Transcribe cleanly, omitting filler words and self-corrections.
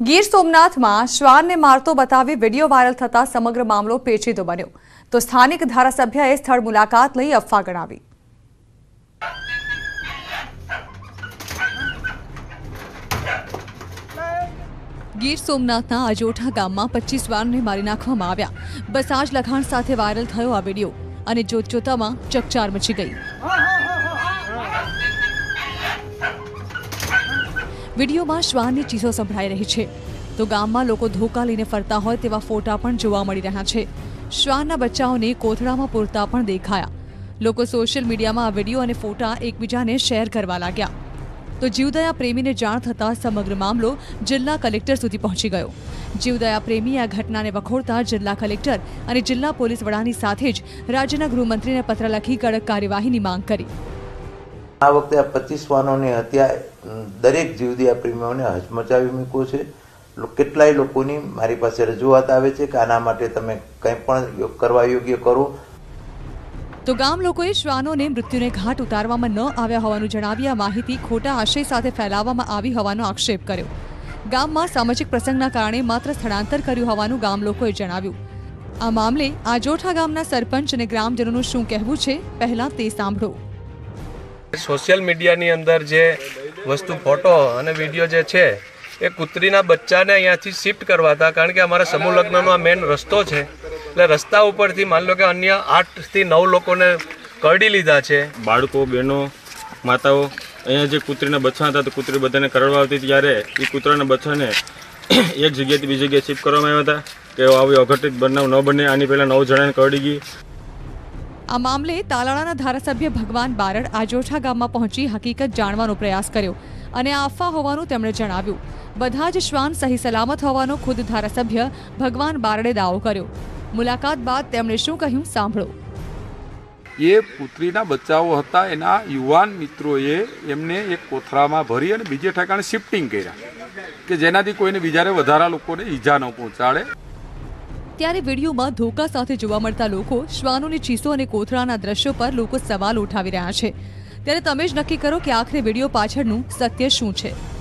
ગીર સોમનાથમાં શ્વાનને મારતો બતાવી વિડીયો વાયરલ થતા સમગ્ર મામલો પેચીદો બન્યો તો સ્થાનિક ધારાસભ્યએ સ્થળ મુલાકાત લઈ અફવા ગણાવી। ગીર સોમનાથના અજોઠા ગામમાં 25 શ્વાનને મારી નાખવામાં આવ્યા। બસાજ લખાણ સાથે વાયરલ થયો આ વિડીયો અને જોતજોતામાં ચકચાર મચી ગઈ। વિડીયોમાં શ્વાનની ચીસો સંભળાઈ રહી છે તો ગામમાં લોકો ધોકા લઈને ફરતા હોય તેવા ફોટા પણ જોવા મળી રહ્યા છે। શ્વાનના બચ્ચાઓને કોથળામાં પૂરતા પણ દેખાયા। લોકો સોશિયલ મીડિયામાં આ વિડીયો અને ફોટા એકબીજાને શેર કરવા લાગ્યા તો જીવદયા પ્રેમીને જાણ થતાં સમગ્ર મામલો જિલ્લા કલેક્ટર સુધી પહોંચી ગયો। જીવદયા પ્રેમીએ આ ઘટનાને વખોડતા જિલ્લા કલેક્ટર અને જિલ્લા પોલીસ વડાની સાથે જ રાજ્યના ગૃહમંત્રીને પત્ર લખી કડક કાર્યવાહીની માંગ કરી। આ વખતે આ 25 શ્વાનોની હત્યા દરેક જીવદયા પ્રેમીઓને હચમચાવી મૂક્યો છે। કેટલાય લોકોની મારી પાસે રજૂઆત આવે છે કે આના માટે તમે કંઈ પણ કરવા યોગ્ય કરો। તો ગામ લોકોએ શ્વાનોને મૃત્યુને ઘાટ ઉતારવામાં ન આવ્યા હોવાનું જણાવી આ માહિતી ખોટા આશય સાથે ફેલાવવામાં આવી હોવાનો આક્ષેપ કર્યો। ગામમાં સામાજિક પ્રસંગના કારણે માત્ર સ્થળાંતર કર્યું હોવાનું ગામ લોકોએ જણાવ્યું। આ મામલે આજોઠા ગામના સરપંચ અને ગ્રામજનોનું શું કહેવું છે પહેલા તે સાંભળો। સોશિયલ મીડિયાની અંદર જે વસ્તુ ફોટો અને વિડીયો જે છે એ કૂતરીના બચ્ચાને અહીંયાથી શિફ્ટ કરવા હતા, કારણ કે અમારા સમૂહ લગ્નનો આ મેઇન રસ્તો છે। એટલે રસ્તા ઉપરથી માની લો કે અન્ય 8 થી 9 લોકોને કરડી લીધા છે। બાળકો, બહેનો, માતાઓ અહીંયા જે કૂતરીના બચ્ચા હતા તો કૂતરી બધાને કરડવા આવતી ત્યારે એ કૂતરાના બચ્ચાને એક જગ્યાએથી બીજી જગ્યાએ શિફ્ટ કરવામાં આવ્યા હતા કે આવી અઘટિત બનાવ ન બને। આની પહેલાં 9 જણાને કરડી ગઈ। આ મામલે તાલાળાના ધારાસભ્ય ભગવાન બારડ આજોઠા ગામમાં પહોંચી હકીકત જાણવાનો પ્રયાસ કર્યો અને આ અફવા હોવાનું તેમણે જણાવ્યું। બધા જ શ્વાન સહી સલામત હોવાનો ખુદ ધારાસભ્ય ભગવાન બારડે દાવો કર્યો। મુલાકાત બાદ તેમણે શું કહ્યું સાંભળો। એ પુત્રીના બચ્ચાઓ હતા, એના યુવાન મિત્રોએ એમને એક કોથળામાં ભરી અને બીજે ઠેકાણે શિફ્ટિંગ કર્યા કે જેનાથી કોઈને બીજાને વધારા લોકોને ઈજા ન પહોંચાડે। ત્યારે વિડીયોમાં ધોકા સાથે જોવા મળતા લોકો શ્વાનોની ચીસો અને કોથળાના દ્રશ્યો પર લોકો સવાલ ઉઠાવી રહ્યા છે। ત્યારે તમે જ નક્કી કરો કે આખરે વિડીયો પાછળનું સત્ય શું છે।